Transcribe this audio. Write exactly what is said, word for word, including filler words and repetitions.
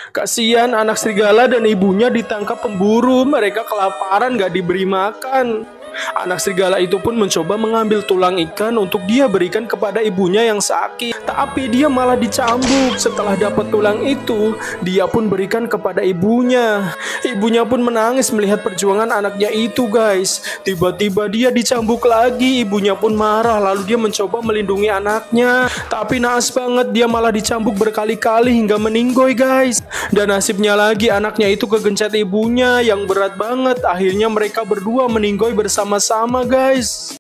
Kasihan anak serigala dan ibunya ditangkap pemburu. Mereka kelaparan gak diberi makan. Anak serigala itu pun mencoba mengambil tulang ikan untuk dia berikan kepada ibunya yang sakit. Tapi dia malah dicambuk. Setelah dapat tulang itu, dia pun berikan kepada ibunya. Ibunya pun menangis melihat perjuangan anaknya itu, guys. Tiba-tiba dia dicambuk lagi. Ibunya pun marah, lalu dia mencoba melindungi anaknya. Tapi naas banget, dia malah dicambuk berkali-kali hingga meninggoy, guys. Dan nasibnya lagi, anaknya itu kegencet ibunya yang berat banget. Akhirnya mereka berdua meninggoy bersama sama-sama, guys.